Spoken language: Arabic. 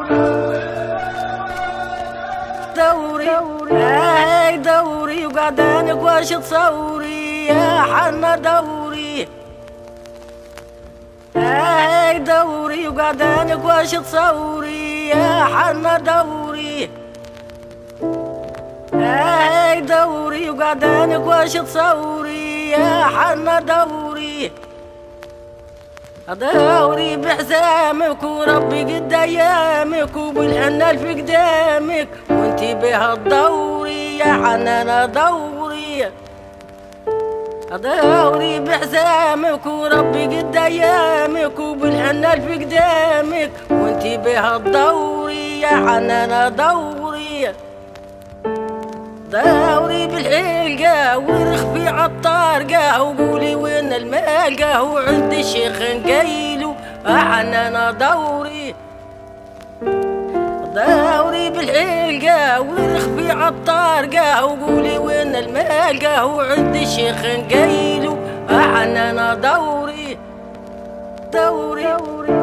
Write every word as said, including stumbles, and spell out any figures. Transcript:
دوري هاي دوري وقعدانك واش تصوري يا حنا دوري هاي دوري وقعدانك واش تصوري يا حنا دوري هاي دوري وقعدانك واش تصوري يا حنا دوري دوري بحزامك وربي قد ايامك وبالحنان في قدامك وانتي بها الدوري يا حنانة دوري دوري بحزامك وربي قد ايامك وبالحنان في قدامك وانتي بها الدوري يا حنانة دوري دوري بالحلقة ورخفي عالطارقة وقولي وين المالقة وعند الشيخ نقيلو حنانة دوري دوري بالحلقة ورخفي عالطارقة وقولي وين المالقة وعند الشيخ نقيلو حنانة دوري دوري